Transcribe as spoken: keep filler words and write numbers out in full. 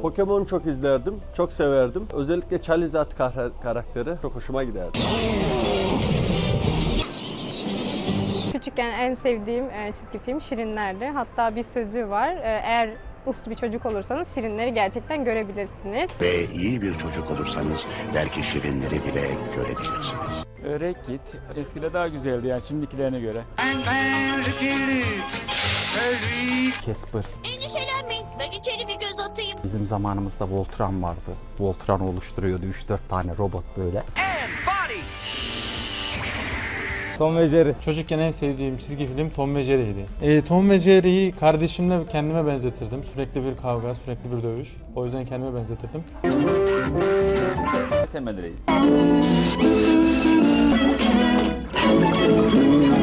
Pokemon'u çok izlerdim, çok severdim. Özellikle Charizard karakteri çok hoşuma giderdi. Küçükken en sevdiğim çizgi film Şirinler'di. Hatta bir sözü var. Eğer uslu bir çocuk olursanız şirinleri gerçekten görebilirsiniz. Ve iyi bir çocuk olursanız belki şirinleri bile görebilirsiniz. Örek git. Eskide daha güzeldi yani şimdikilerine göre. Casper. Endişelenmeyin. Ben içeri bir göz atayım. Bizim zamanımızda Voltron vardı. Voltron oluşturuyordu üç dört tane robot böyle. Tom ve Jerry. Çocukken en sevdiğim çizgi film Tom ve Jerry'ydi. E, Tom ve Jerry'yi kardeşimle kendime benzetirdim. Sürekli bir kavga, sürekli bir dövüş. O yüzden kendime benzetirdim. Temel Reis.